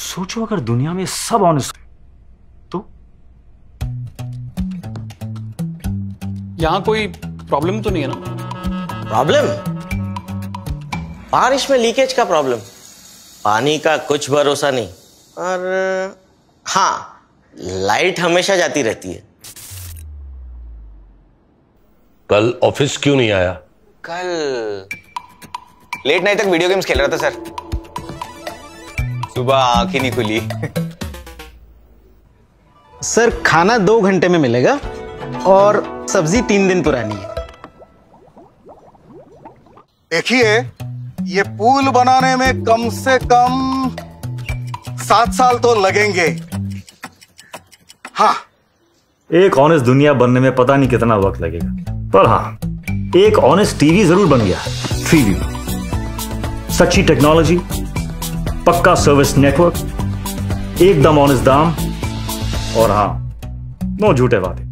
सोचो अगर दुनिया में सब ऑनेस्ट तो यहां कोई प्रॉब्लम तो नहीं है ना? प्रॉब्लम? बारिश में लीकेज का प्रॉब्लम, पानी का कुछ भरोसा नहीं। और हाँ, लाइट हमेशा जाती रहती है। कल ऑफिस क्यों नहीं आया? कल लेट नाइट तक वीडियो गेम्स खेल रहा था सर, सुबह आंख ही नहीं खुली। सर खाना 2 घंटे में मिलेगा और सब्जी 3 दिन पुरानी है। देखिए, ये पुल बनाने में कम से कम 7 साल तो लगेंगे। हाँ, एक ऑनेस्ट दुनिया बनने में पता नहीं कितना वक्त लगेगा, पर हाँ, एक ऑनेस्ट टीवी जरूर बन गया। फ्रीव्यू, सच्ची टेक्नोलॉजी, पक्का सर्विस नेटवर्क, एकदम ऑनेस्ट दाम, और हाँ, नो झूठे वादे।